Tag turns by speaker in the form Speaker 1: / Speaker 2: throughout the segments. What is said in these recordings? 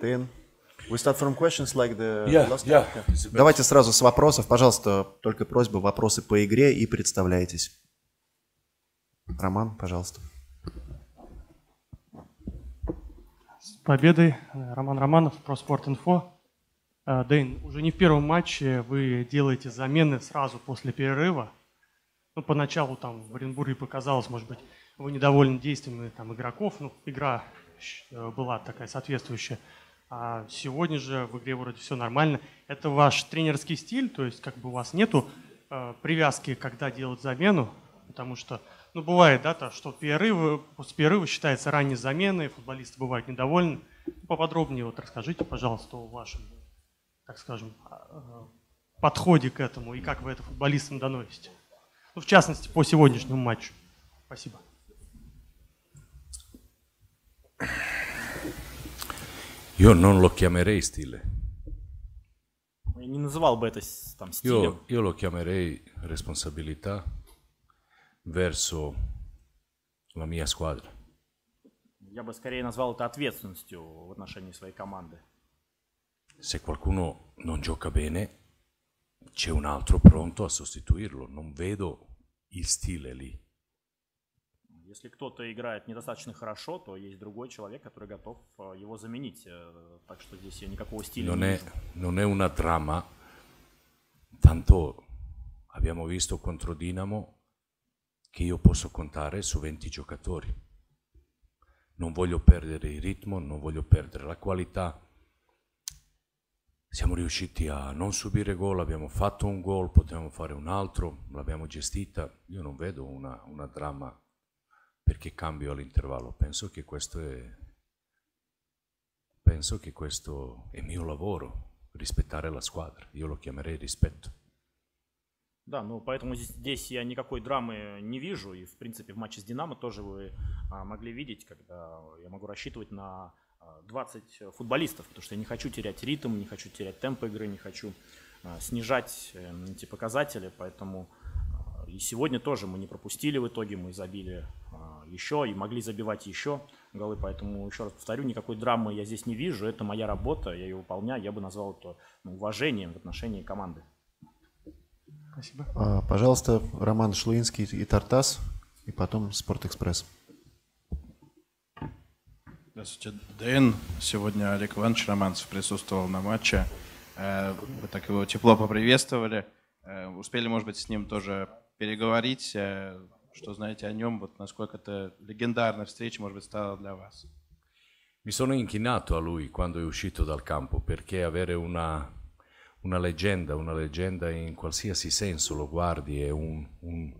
Speaker 1: Дэн, we start from questions like the last
Speaker 2: Yeah.
Speaker 1: Давайте сразу с вопросов. Пожалуйста, только просьба, вопросы по игре и представляйтесь. Роман, пожалуйста.
Speaker 3: С победой. Роман Романов, про Спорт.Инфо. Дэйн, уже не в первом матче вы делаете замены сразу после перерыва. Ну, поначалу там в Оренбурге показалось, может быть, вы недовольны действиями там игроков. Ну, игра была такая соответствующая. А сегодня же в игре вроде все нормально. Это ваш тренерский стиль? То есть как бы у вас нету привязки, когда делать замену? Потому что, ну, бывает, да, то, что после перерыва считается ранней заменой, футболисты бывают недовольны. Поподробнее вот расскажите, пожалуйста, о вашем, так скажем, подходе к этому и как вы это футболистам доносите. Ну, в частности, по сегодняшнему матчу. Спасибо.
Speaker 2: Io non lo chiamerei stile.
Speaker 4: Я не называл бы это там стилем.
Speaker 2: Io lo chiamerei responsabilità verso la mia squadra.
Speaker 4: Я бы скорее назвал это ответственностью в отношении своей команды.
Speaker 2: Se qualcuno non gioca bene, c'è un altro pronto a sostituirlo. Non vedo il stile lì.
Speaker 4: Если кто-то играет недостаточно хорошо, то есть другой человек, который готов его заменить. Так что здесь я никакого стиля не вижу.
Speaker 2: Non è una trama, tanto abbiamo visto contro Dinamo che io posso contare su 20 giocatori. Non voglio perdere il ritmo, non voglio perdere la qualità. Siamo riusciti a non subire gol, abbiamo fatto un gol, potevamo fare un altro, l'abbiamo gestita. Io non vedo una dramma perché cambio all'intervallo. Penso che questo è mio lavoro, rispettare la squadra. Io lo chiamerei rispetto.
Speaker 4: Да, ну поэтому здесь я никакой драмы не вижу. И в принципе в матче с Динамо тоже вы могли видеть, когда я могу рассчитывать на 20 футболистов, потому что я не хочу терять ритм, не хочу терять темп игры, не хочу снижать эти показатели, поэтому и сегодня тоже мы не пропустили в итоге, мы забили еще и могли забивать еще голы, поэтому еще раз повторю, никакой драмы я здесь не вижу, это моя работа, я ее выполняю, я бы назвал это уважением в отношении команды.
Speaker 3: Спасибо.
Speaker 1: Пожалуйста, Роман Шлуинский и Тартас, и потом Спортэкспресс.
Speaker 5: Здравствуйте, Дэн. Сегодня Олег Иванович Романцев присутствовал на матче. Вы так его тепло поприветствовали. Успели, может быть, с ним тоже переговорить, что знаете о нем, вот насколько это легендарная встреча, может быть, стала для вас?
Speaker 2: Mi sono inchinato a lui quando è uscito dal campo, perché avere una leggenda in qualsiasi senso lo guardi è un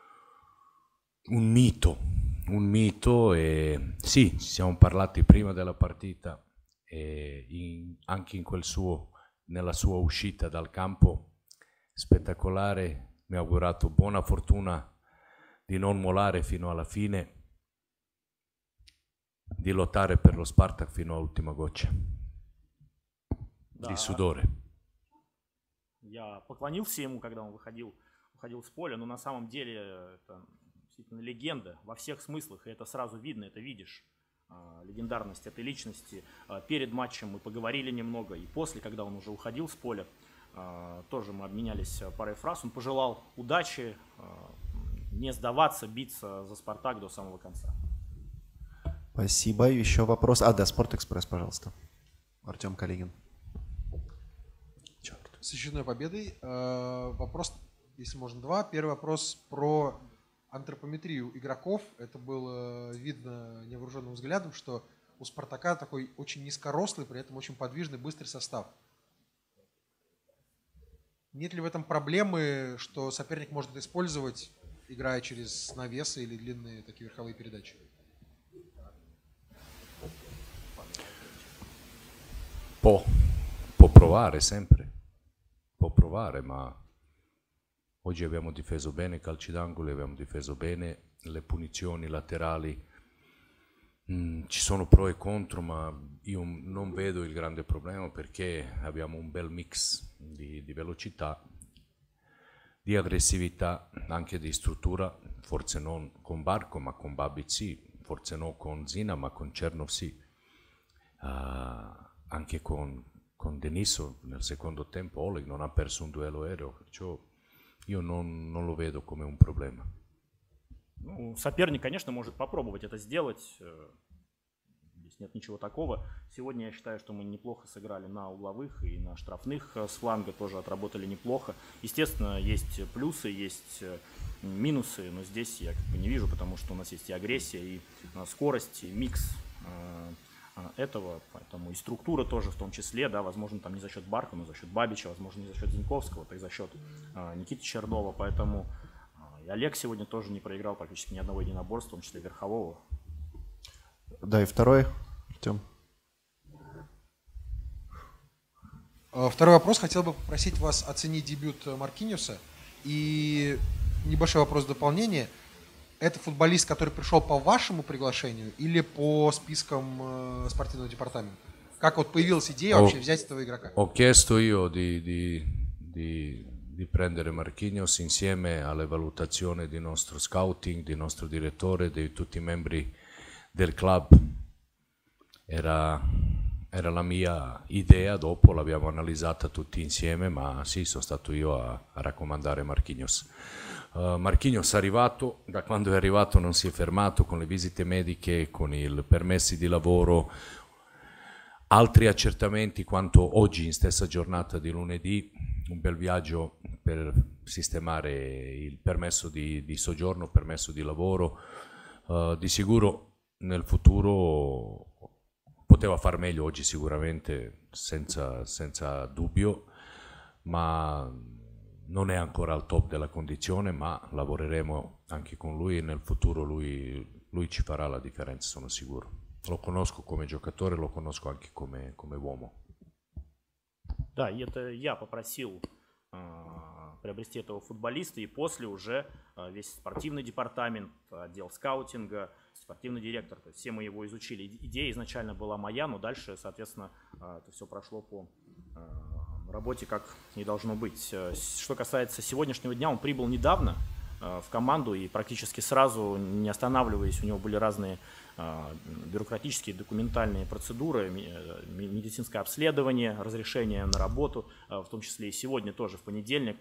Speaker 2: mito e sì, ci siamo parlati prima della partita e anche nella sua uscita dal campo spettacolare, mi ha augurato buona fortuna di non mollare fino alla fine, di lottare per lo Spartak fino all'ultima goccia di sudore.
Speaker 4: Я поклонился ему, когда он уходил с поля, но на самом деле это действительно легенда во всех смыслах, и это сразу видно, это видишь, легендарность этой личности. Перед матчем мы поговорили немного, и после, когда он уже уходил с поля, тоже мы обменялись парой фраз. Он пожелал удачи, не сдаваться, биться за «Спартак» до самого конца.
Speaker 1: Спасибо. Еще вопрос. Да, Спортэкспресс, пожалуйста. Артем Калигин.
Speaker 6: С очередной победой. Вопрос, если можно, два. Первый вопрос про антропометрию игроков. Это было видно невооруженным взглядом, что у «Спартака» такой очень низкорослый, при этом очень подвижный, быстрый состав. Нет ли в этом проблемы, что соперник может это использовать, играя через навесы или длинные такие верховые передачи?
Speaker 2: Può provare sempre, può provare, ma oggi abbiamo difeso bene i calci d'angolo, abbiamo difeso bene le punizioni laterali. Ci sono pro e contro, ma io non vedo il grande problema perché abbiamo un bel mix di velocità, di aggressività, anche di struttura, forse non con Barco ma con Babic sì, forse non con Zina ma con Cernov sì. anche con Deniso nel secondo tempo Oleg non ha perso un duello aereo, perciò io non lo vedo come un problema.
Speaker 4: Ну, соперник, конечно, может попробовать это сделать. Здесь нет ничего такого. Сегодня я считаю, что мы неплохо сыграли на угловых и на штрафных с фланга тоже отработали неплохо. Естественно, есть плюсы, есть минусы, но здесь я как бы не вижу, потому что у нас есть и агрессия, и скорость, и микс этого, поэтому и структура тоже в том числе, да, возможно, там не за счет Барка, но за счет Бабича, возможно, не за счет Зиньковского, так за счет Никиты Чернова, поэтому и Олег сегодня тоже не проиграл практически ни одного единоборства, в том числе верхового.
Speaker 1: Да, и второй, Артем.
Speaker 6: Второй вопрос. Хотел бы попросить вас оценить дебют Маркиньоса. И небольшой вопрос в дополнение. Это футболист, который пришел по вашему приглашению или по спискам спортивного департамента? Как вот появилась идея вообще взять этого игрока?
Speaker 2: Ho chiesto io di prendere Marquinhos insieme alle valutazioni di nostro scouting, di nostro direttore, di tutti i membri del club. Era la mia idea, dopo l'abbiamo analizzata tutti insieme, ma sì, sono stato io a raccomandare Marquinhos. Marquinhos è arrivato, da quando è arrivato non si è fermato con le visite mediche, con i permessi di lavoro, altri accertamenti quanto oggi in stessa giornata di lunedì, un bel viaggio per sistemare il permesso di soggiorno, permesso di lavoro. Di sicuro nel futuro poteva far meglio oggi sicuramente, senza dubbio, ma non è ancora al top della condizione, ma lavoreremo anche con lui e nel futuro lui ci farà la differenza, sono sicuro. Lo conosco come giocatore, lo conosco anche come uomo.
Speaker 4: Да, и это я попросил приобрести этого футболиста, и после уже весь спортивный департамент, отдел скаутинга, спортивный директор, то есть все мы его изучили. Идея изначально была моя, но дальше, соответственно, это все прошло по работе, как и должно быть. Что касается сегодняшнего дня, он прибыл недавно в команду и практически сразу, не останавливаясь, у него были разные бюрократические, документальные процедуры, медицинское обследование, разрешение на работу, в том числе и сегодня тоже, в понедельник,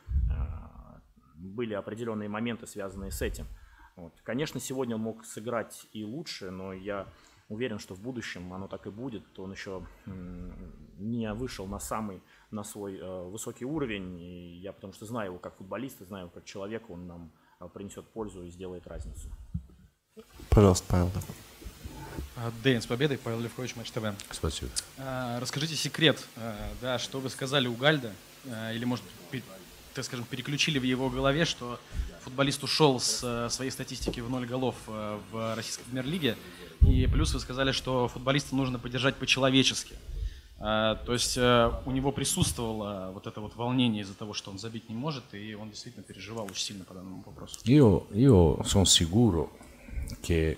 Speaker 4: были определенные моменты, связанные с этим. Вот. Конечно, сегодня он мог сыграть и лучше, но я уверен, что в будущем оно так и будет. Он еще не вышел на свой высокий уровень, и я потому что знаю его как футболиста, знаю его как человека, он нам принесет пользу и сделает разницу.
Speaker 1: Пожалуйста, Павел.
Speaker 7: Дэн, с победой, Павел Левкович, Матч ТВ.
Speaker 2: Спасибо.
Speaker 7: Расскажите секрет, да, что вы сказали у Гальда, или, может, так скажем, переключили в его голове, что футболист ушел с своей статистики в 0 голов в российской премьер-лиге, и плюс вы сказали, что футболиста нужно поддержать по-человечески. То есть у него присутствовало вот это вот волнение из-за того, что он забить не может, и он действительно переживал очень сильно по данному вопросу.
Speaker 2: Io sono sicuro che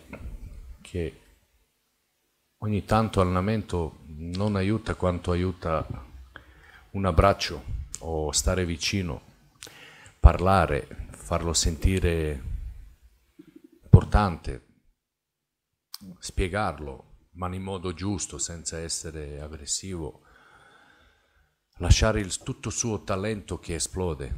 Speaker 2: ogni tanto allenamento non aiuta quanto aiuta un abbraccio o stare vicino, parlare, farlo sentire importante, spiegarlo, ma in modo giusto, senza essere aggressivo, lasciare tutto il suo talento che esplode,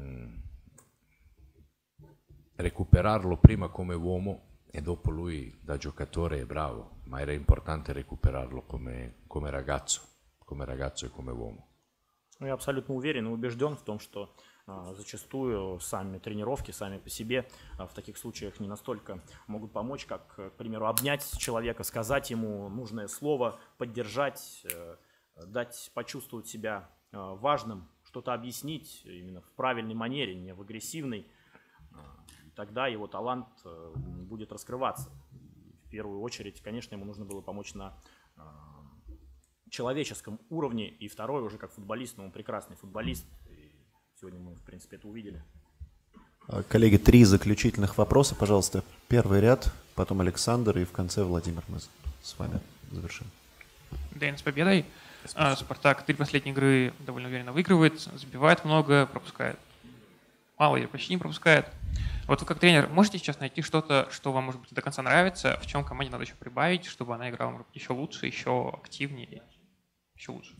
Speaker 2: recuperarlo prima come uomo e dopo lui da giocatore è bravo, ma era importante recuperarlo come ragazzo e come uomo.
Speaker 4: Я абсолютно уверен и убежден в том, что зачастую сами тренировки, сами по себе в таких случаях не настолько могут помочь, как, к примеру, обнять человека, сказать ему нужное слово, поддержать, дать почувствовать себя важным, что-то объяснить именно в правильной манере, не в агрессивной. И тогда его талант будет раскрываться. В первую очередь, конечно, ему нужно было помочь на человеческом уровне, и второй уже как футболист, но он прекрасный футболист, и сегодня мы, в принципе, это увидели.
Speaker 1: Коллеги, 3 заключительных вопроса, пожалуйста. Первый ряд, потом Александр, и в конце Владимир. Мы с вами завершим.
Speaker 8: Дэн, с победой. Спартак 3 последние игры довольно уверенно выигрывает, забивает много, пропускает мало или почти не пропускает. Вот вы как тренер можете сейчас найти что-то, что вам, может быть, до конца нравится, в чем команде надо еще прибавить, чтобы она играла, может быть, еще лучше, еще активнее? еще лучше?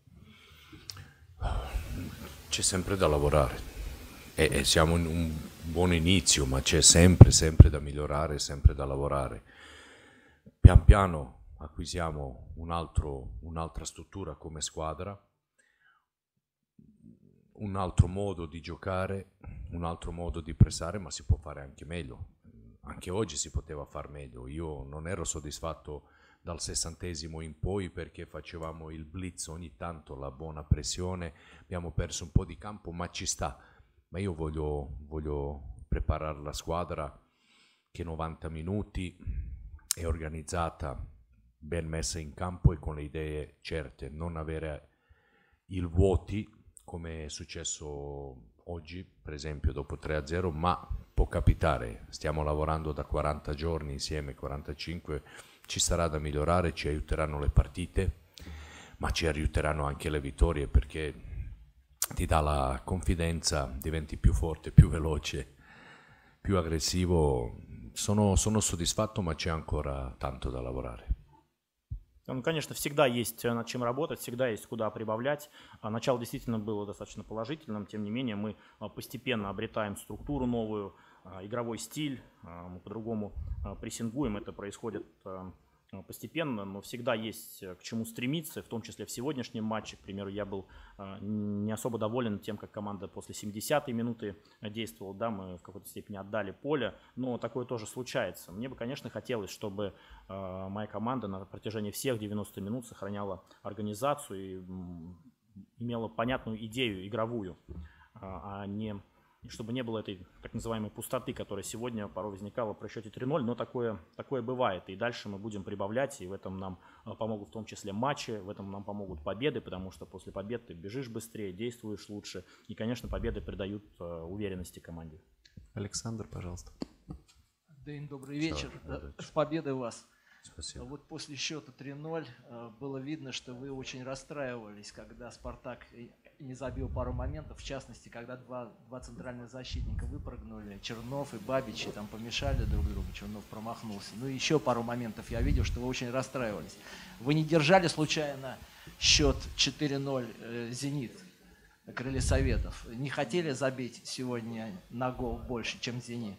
Speaker 2: C'è sempre da lavorare e siamo in un buon inizio, ma c'è sempre da migliorare, sempre da lavorare. Pian piano acquisiamo un'altra struttura come squadra, un altro modo di giocare, un altro modo di pressare, ma si può fare anche meglio. Anche oggi si poteva far meglio. Io non ero soddisfatto dal 60° in poi perché facevamo il blitz ogni tanto, la buona pressione, abbiamo perso un po' di campo, ma ci sta. Ma io voglio preparare la squadra che 90 minuti è organizzata, ben messa in campo e con le idee certe, non avere il vuoti come è successo oggi, per esempio dopo 3-0, ma può capitare, stiamo lavorando da 40 giorni insieme, 45, ci sarà da migliorare, ci aiuteranno le partite, ma ci aiuteranno anche le vittorie perché ti dà la confidenza, diventi più forte, più veloce, più aggressivo. Sono soddisfatto, ma c'è ancora tanto da lavorare.
Speaker 4: Ну, конечно, всегда есть над чем работать, всегда есть куда прибавлять. Начало действительно было достаточно положительным, тем не менее мы постепенно обретаем структуру новую, игровой стиль, мы по-другому прессингуем, это происходит постепенно, но всегда есть к чему стремиться, в том числе в сегодняшнем матче. К примеру, я был не особо доволен тем, как команда после 70-й минуты действовала. Да, мы в какой-то степени отдали поле, но такое тоже случается. Мне бы, конечно, хотелось, чтобы моя команда на протяжении всех 90 минут сохраняла организацию и имела понятную идею игровую, а не... чтобы не было этой так называемой пустоты, которая сегодня порой возникала при счете 3-0, но такое бывает. И дальше мы будем прибавлять, и в этом нам помогут в том числе матчи, в этом нам помогут победы, потому что после побед ты бежишь быстрее, действуешь лучше. И, конечно, победы придают уверенности команде.
Speaker 1: Александр, пожалуйста.
Speaker 9: Дэн, добрый вечер. С победой вас.
Speaker 2: Спасибо.
Speaker 9: Вот после счета 3-0 было видно, что вы очень расстраивались, когда «Спартак» не забил пару моментов, в частности, когда два центральных защитника выпрыгнули, Чернов и Бабич, и там помешали друг другу, Чернов промахнулся. Ну и еще пару моментов я видел, что вы очень расстраивались. Вы не держали случайно счет 4-0 «Зенит» на Крыле Советов? Не хотели забить сегодня на гол больше, чем «Зенит»?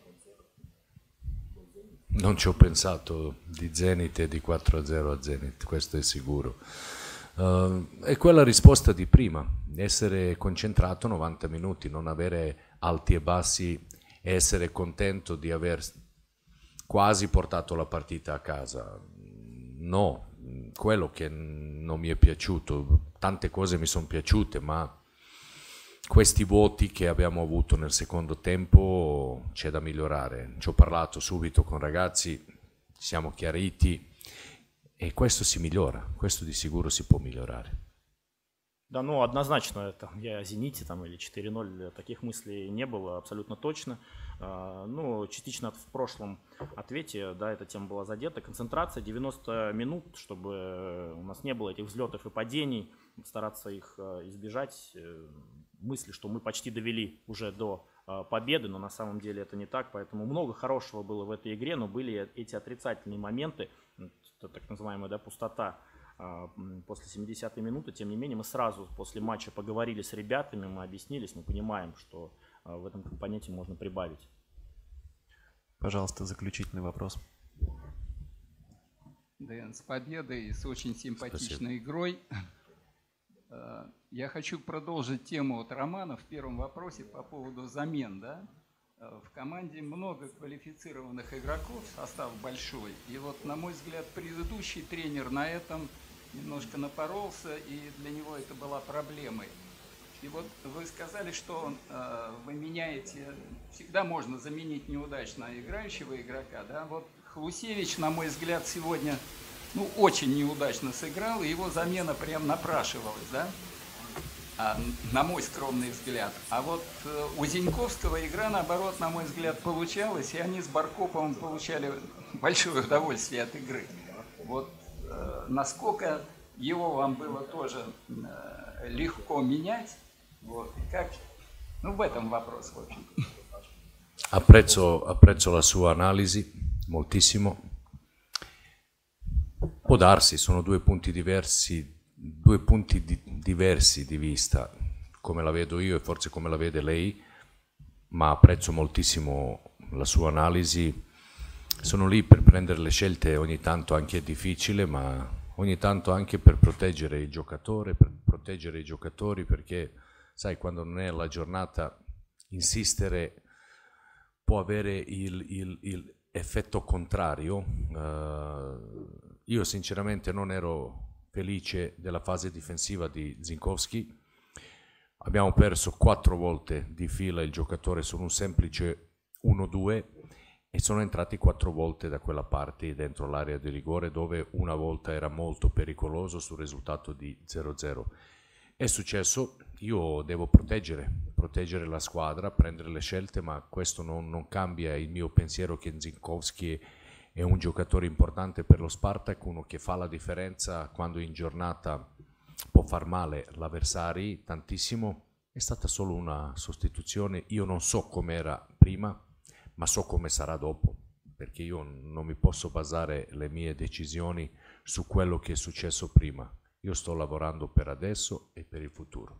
Speaker 2: Non ci ho pensato di Zenit e di 4-0 a Zenit, questo è sicuro. È quella risposta di prima, essere concentrato 90 minuti, non avere alti e bassi e essere contento di aver quasi portato la partita a casa. No, quello che non mi è piaciuto, tante cose mi sono piaciute, ma questi voti che abbiamo avuto nel secondo tempo c'è da migliorare. Ci ho parlato subito con ragazzi, ci siamo chiariti e questo si migliora, questo di sicuro si può migliorare.
Speaker 4: Да, ну однозначно, там, я о «Зените» там, или 4-0, таких мыслей не было, абсолютно точно. Ну, частично в прошлом ответе, да, эта тема была задета. Концентрация 90 минут, чтобы у нас не было этих взлетов и падений, стараться их избежать. Мысли, что мы почти довели уже до победы, но на самом деле это не так, поэтому много хорошего было в этой игре, но были эти отрицательные моменты, так называемая, да, пустота после 70-й минуты. Тем не менее, мы сразу после матча поговорили с ребятами, мы объяснились, мы понимаем, что в этом компоненте можно прибавить.
Speaker 1: Пожалуйста, заключительный вопрос.
Speaker 10: Дэн, с победой, с очень симпатичной игрой. Я хочу продолжить тему от Романа в первом вопросе по поводу замен. Да? В команде много квалифицированных игроков, состав большой. И вот, на мой взгляд, предыдущий тренер на этом немножко напоролся, и для него это была проблемой. И вот вы сказали, что вы меняете, всегда можно заменить неудачно играющего игрока. Да? Вот Хлусевич, на мой взгляд, сегодня очень неудачно сыграл, и его замена прям напрашивалась, да? На мой скромный взгляд. А вот у Зиньковского игра, наоборот, на мой взгляд, получалась, и они с Баркоповым получали большое удовольствие от игры. Вот насколько его вам было тоже легко менять, вот, как, в этом вопрос, в общем.
Speaker 2: Apprezzo la sua analisi moltissimo. Può darsi, sono due punti diversi due punti diversi di vista, come la vedo io e forse come la vede lei, ma apprezzo moltissimo la sua analisi. Sono lì per prendere le scelte, ogni tanto anche è difficile, ma ogni tanto anche per proteggere il giocatore, per proteggere i giocatori, perché sai, quando non è la giornata, insistere può avere il effetto contrario. Io sinceramente non ero felice della fase difensiva di Zinkowski. Abbiamo perso 4 volte di fila il giocatore su un semplice 1-2 e sono entrati 4 volte da quella parte dentro l'area di rigore, dove una volta era molto pericoloso sul risultato di 0-0. È successo, io devo proteggere la squadra, prendere le scelte, ma questo non cambia il mio pensiero che Zinkowski è un giocatore importante per lo Spartak, uno che fa la differenza quando in giornata può far male l'avversario tantissimo. È stata solo una sostituzione, io non so com'era prima, ma so come sarà dopo, perché io non mi posso basare le mie decisioni su quello che è successo prima. Io sto lavorando per adesso e per il futuro.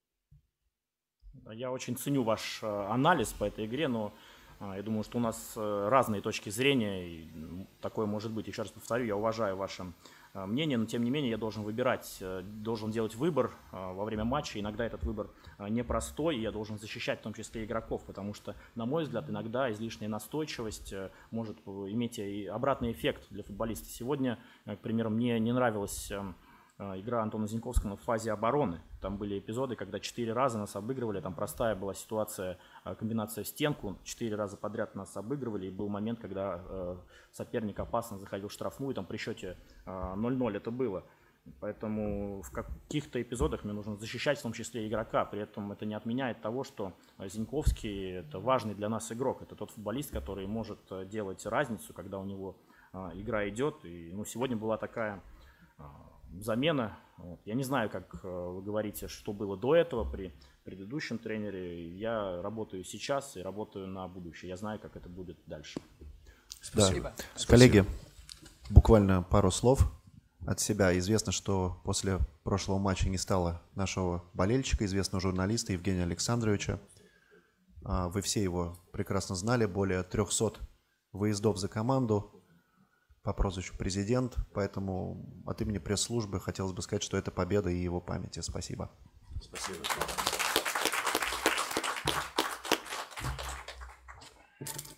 Speaker 4: Я очень ценю ваш анализ по этой игре, но я думаю, что у нас разные точки зрения, и такое может быть. Еще раз повторю, я уважаю ваше мнение, но тем не менее я должен выбирать, должен делать выбор во время матча. Иногда этот выбор непростой, и я должен защищать в том числе игроков, потому что, на мой взгляд, иногда излишняя настойчивость может иметь и обратный эффект для футболиста. Сегодня, к примеру, мне не нравилась игра Антона Зиньковского в фазе обороны. Там были эпизоды, когда 4 раза нас обыгрывали, там простая была ситуация, комбинация в стенку, 4 раза подряд нас обыгрывали, и был момент, когда соперник опасно заходил в штрафную, там при счете 0-0 это было. Поэтому в каких-то эпизодах мне нужно защищать в том числе игрока, при этом это не отменяет того, что Зиньковский – это важный для нас игрок, это тот футболист, который может делать разницу, когда у него игра идет, и сегодня была такая замена. Я не знаю, как вы говорите, что было до этого при предыдущем тренере. Я работаю сейчас и работаю на будущее. Я знаю, как это будет дальше.
Speaker 1: Спасибо. Да. Коллеги, буквально пару слов от себя. Известно, что после прошлого матча не стало нашего болельщика, известного журналиста Евгения Александровича. Вы все его прекрасно знали. Более 300 выездов за команду по прозвищу «Президент», поэтому от имени пресс-службы хотелось бы сказать, что это победа и его памяти. Спасибо. Спасибо.